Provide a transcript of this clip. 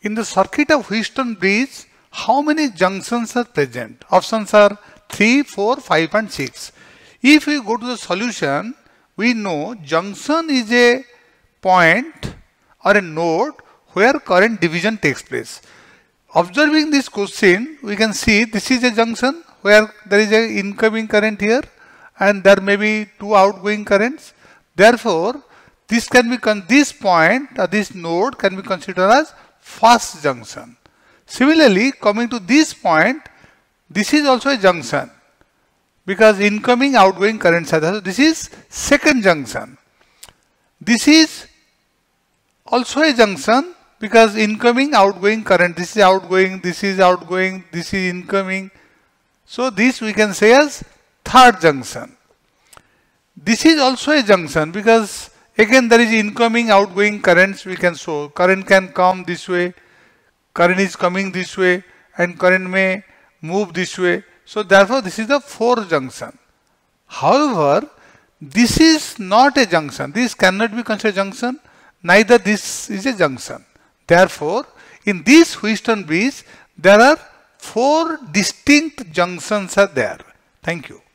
In the circuit of Wheatstone bridge, how many junctions are present? Options are 3, 4, 5 and 6. If we go to the solution, we know junction is a point or a node where current division takes place. Observing this question, we can see this is a junction where there is an incoming current here and there may be two outgoing currents. Therefore, this point or this node can be considered as first junction. Similarly, coming to this point, this is also a junction because incoming outgoing currents are there. So this is second junction. This is also a junction because incoming outgoing current, this is outgoing, this is outgoing, this is incoming. So this we can say as third junction. This is also a junction because again there is incoming outgoing currents we can show. Current can come this way, current is coming this way and current may move this way. So therefore this is the fourth junction. However, this is not a junction. This cannot be considered a junction. Neither this is a junction. Therefore, in this Wheatstone bridge, there are 4 distinct junctions are there. Thank you.